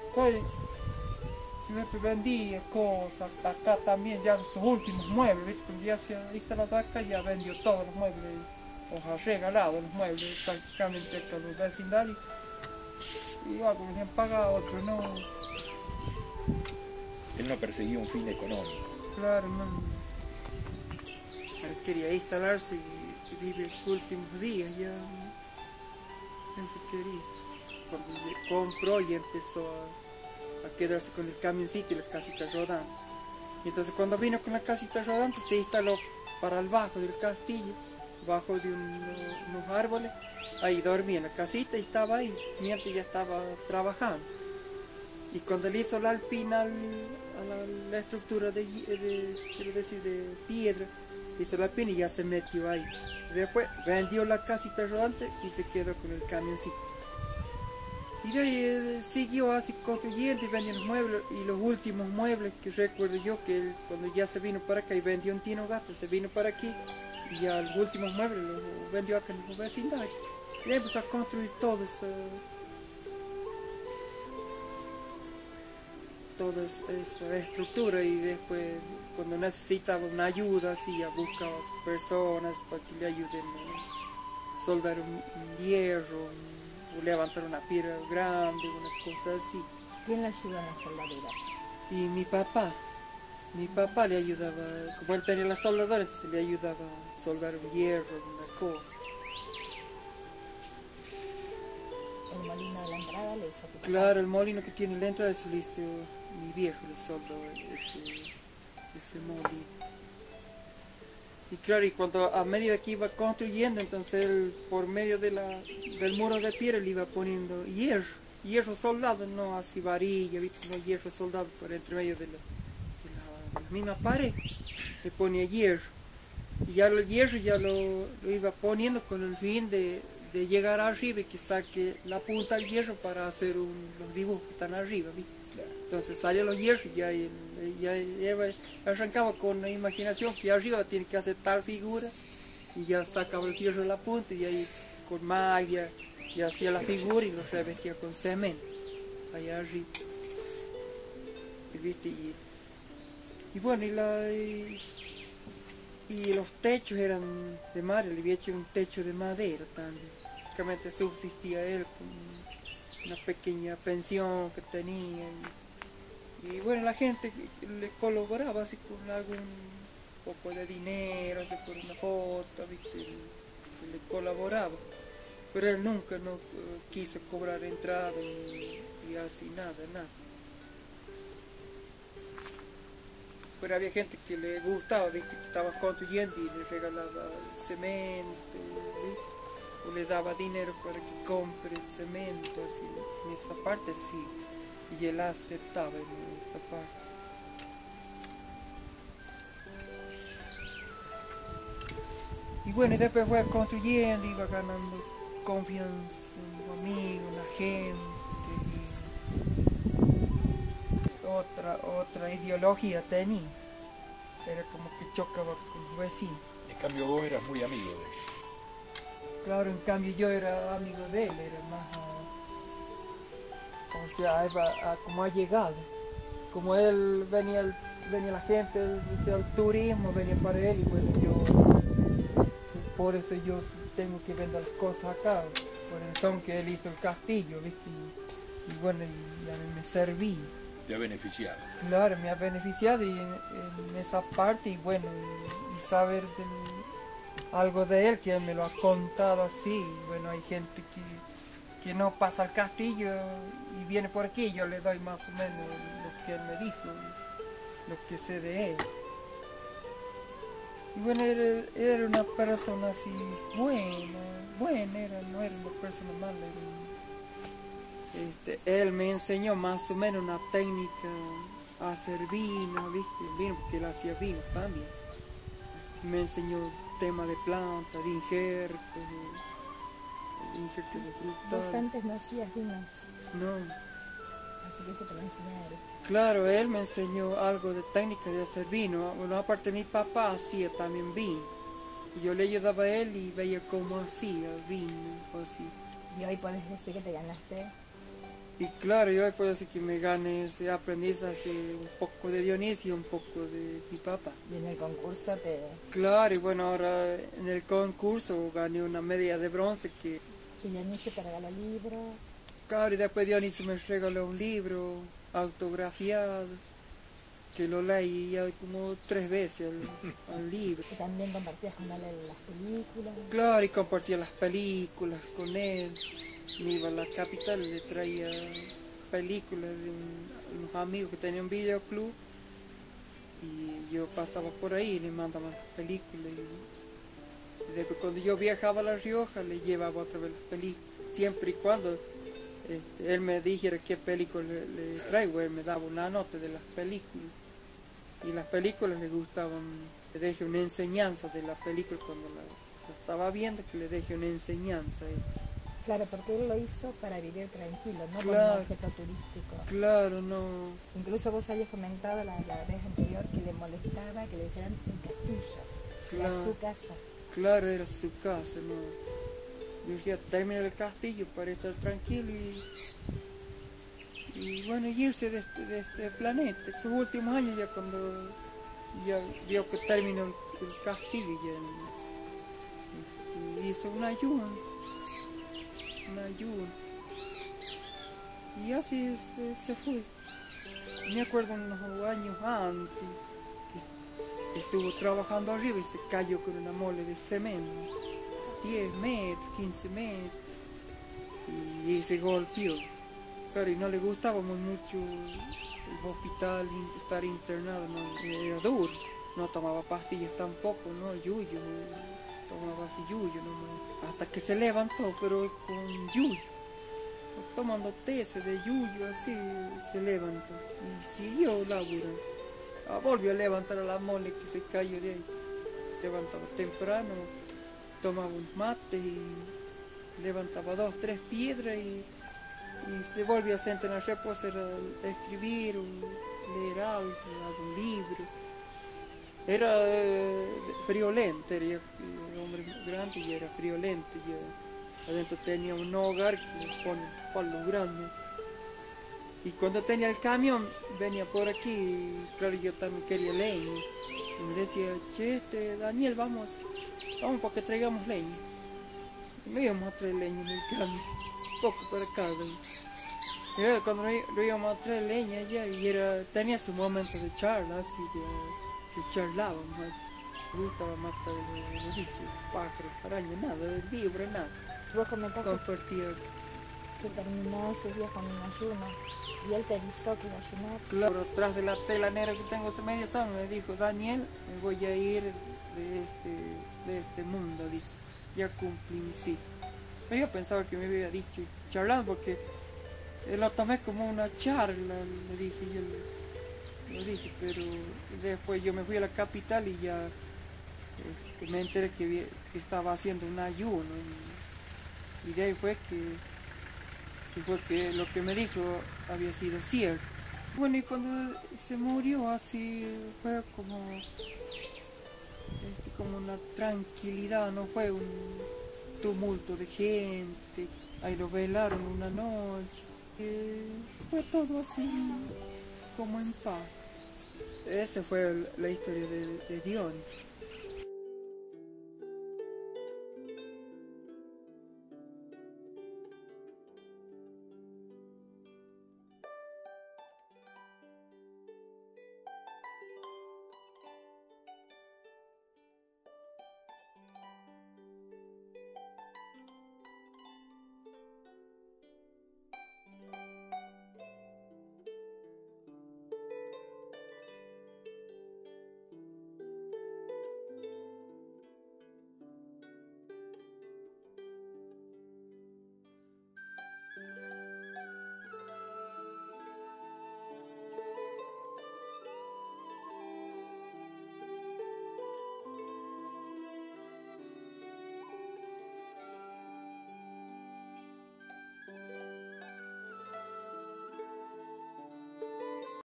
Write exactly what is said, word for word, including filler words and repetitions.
Entonces, después vendía cosas, acá también, ya sus últimos muebles, ¿viste? Cuando ya se ha instalado acá, ya vendió todos los muebles, os ha regalado los muebles prácticamente a los vecindarios. Y algunos le han pagado, otros no. Él no perseguía un fin económico. Claro, no. Él quería instalarse y, y vivir sus últimos días, ya. Eso quería. Cuando compró y empezó a, a quedarse con el camioncito y la casita rodante. Y entonces cuando vino con la casita rodante se instaló para el bajo del castillo, bajo de un, unos árboles. Ahí dormía en la casita y estaba ahí, mientras ya estaba trabajando. Y cuando le hizo la alpina al, a la, la estructura de, de, quiero decir, de piedra, hizo la alpina y ya se metió ahí. Después vendió la casita rodante y se quedó con el camioncito. Y de ahí eh, siguió así construyendo y vendiendo muebles. Y los últimos muebles que recuerdo yo, que él, cuando ya se vino para acá y vendió un tino gato, se vino para aquí y ya los últimos muebles los vendió acá en los vecindarios. Y empezó a construir todo eso. Toda esa estructura y después cuando necesitaba una ayuda así, buscaba personas para que le ayuden a soldar un, un hierro, un, o levantar una piedra grande, una cosa así. ¿Quién le ayudó en la soldadura? Y mi papá, mi papá le ayudaba, como él tenía la soldadora, entonces le ayudaba a soldar un hierro, una cosa. ¿El molino de la entrada le hizo? Claro, el molino que tiene la entrada se le hizo mi viejo, le soldó ese, ese molino. Y claro, y cuando a medida que iba construyendo, entonces él por medio de la, del muro de piedra le iba poniendo hierro, hierro soldado, no así varilla, ¿viste? Sino hierro soldado por entre medio de la, de la, de la misma pared, le ponía hierro. Y ya el hierro ya lo, lo iba poniendo con el fin de, de llegar arriba y que saque la punta del hierro para hacer un, los dibujos que están arriba, ¿viste? Entonces salían los hierros y ya, ya, ya arrancaba con la imaginación que arriba tiene que hacer tal figura y ya sacaba el hierro de la punta y ahí con magia y hacía la figura y lo revestía con cemento allá arriba. Y, ¿viste? Y, y bueno, y, la, y, y los techos eran de madera, le había hecho un techo de madera también. Prácticamente subsistía él con una pequeña pensión que tenía. Y, Y bueno, la gente le colaboraba así con algún poco de dinero, así por una foto, ¿viste? Y, y le colaboraba. Pero él nunca no uh, quiso cobrar entrada y, y así nada, nada. Pero había gente que le gustaba, ¿viste? Que estaba construyendo y le regalaba cemento, ¿viste? O le daba dinero para que compre el cemento, así. En esa parte sí. Y él aceptaba en esa parte. Y bueno, y después fue construyendo, iba ganando confianza en los amigos, en la gente. Y otra, otra ideología tenía. Era como que chocaba con los vecinos. En cambio vos eras muy amigo de él. Claro, en cambio yo era amigo de él, era más... O sea, a, a, como ha llegado, como él venía, el, venía la gente, el, el turismo venía para él y bueno, yo, por eso yo tengo que vender las cosas acá, por el son que él hizo el castillo, ¿viste? Y, y bueno, y, y a mí me serví. Te ha beneficiado. Claro, me ha beneficiado y en, en esa parte y bueno, y, y saber de, algo de él, que él me lo ha contado así, y bueno, hay gente que... que no pasa al castillo y viene por aquí, yo le doy más o menos lo que él me dijo, lo que sé de él. Y bueno, era, era una persona así buena, buena, era, no era una persona mala. Era, este, él me enseñó más o menos una técnica a hacer vino, ¿viste? Vino, porque él hacía vino también. Me enseñó tema de plantas, de injertos, injertos de fruta. ¿Vos antes no hacías vinos? No. Así que eso te lo enseñaron. Claro, él me enseñó algo de técnica de hacer vino. Bueno, aparte mi papá hacía también vino. Y yo le ayudaba a él y veía cómo hacía vino, así. ¿Y hoy podés decir que te ganaste Y claro, yo puedo decir que me gané ese aprendizaje, un poco de Dionisio y un poco de mi papá. Y en el concurso te, Claro, y bueno, ahora en el concurso gané una medalla de bronce que, que Dionisio te regaló libros. claro, y después Dionisio me regaló un libro autografiado, que lo leí ya como tres veces al, al libro. Y también compartías con él las películas. Claro, y compartía las películas con él. Me iba a la capital, le traía películas de un- unos amigos que tenían un videoclub. Y yo pasaba por ahí y le mandaba las películas. Y, y después cuando yo viajaba a La Rioja, le llevaba otra vez las películas. Siempre y cuando este, él me dijera qué película le, le traigo, él me daba una nota de las películas. Y las películas le gustaban, le dejé una enseñanza de la película cuando la, la estaba viendo, que le dejé una enseñanza. Y, Claro, porque él lo hizo para vivir tranquilo, no como Claro. objeto turístico. claro, no, Incluso vos habías comentado la, la vez anterior que le molestaba que le dijeran el castillo, que era Claro. su casa. claro, era su casa, no. Yo quería terminar el castillo para estar tranquilo y, y bueno, y irse de este, de este planeta. Esos últimos años ya cuando ya vio que terminó el, el castillo, ya este, hizo un ayuno, un ayuno. Y así se, se fue. Me acuerdo unos años antes que estuvo trabajando arriba y se cayó con una mole de cemento, diez metros, quince metros, y, y se golpeó. Claro, y no le gustaba muy mucho el hospital, in- estar internado, no, era duro. No tomaba pastillas tampoco, no, yuyo, tomaba así yuyo nomás. Hasta que se levantó, pero con yuyo. Tomando té ese de yuyo, así se levantó y siguió laburando. Ah, volvió a levantar a la mole que se cayó de ahí. Levantaba temprano, tomaba un mate y levantaba dos, tres piedras y, y se volvió a sentar en la reposera a escribir o leer algo, algún libro. Era eh, friolento, era un hombre grande y era friolento. Ya. Adentro tenía un hogar que pone palos grandes. Y cuando tenía el camión, venía por aquí, y claro, yo también quería leña. Y me decía, che, este, Daniel, vamos, vamos para que traigamos leña. Y me íbamos a traer leña en el camión, poco para cada uno. Y era cuando lo, lo íbamos a traer leña ya, y era, tenía su momento de charla, así de, que charlábamos. Me gustaba matar los, los bichos, pájaros, arañas, nada, libros, nada. Vos comentaste Compartía. que terminó sus días con un ayuno y él te avisó que iba a ayunar. Claro, tras de la tela negra que tengo hace medio año, me dijo, Daniel, me voy a ir de este, de este mundo, dice, ya cumplí mi ciclo. Pero yo pensaba que me había dicho, charlando, porque lo tomé como una charla, le dije, yo lo dije, pero después yo me fui a la capital y ya este, me enteré que, había- que estaba haciendo un ayuno, y, y de ahí fue que que fue que lo que me dijo había sido cierto. Bueno, y cuando se murió así fue como, este, como una tranquilidad, no fue un tumulto de gente, ahí lo velaron una noche, eh, fue todo así como en paz. Esa fue la historia de, de Dion.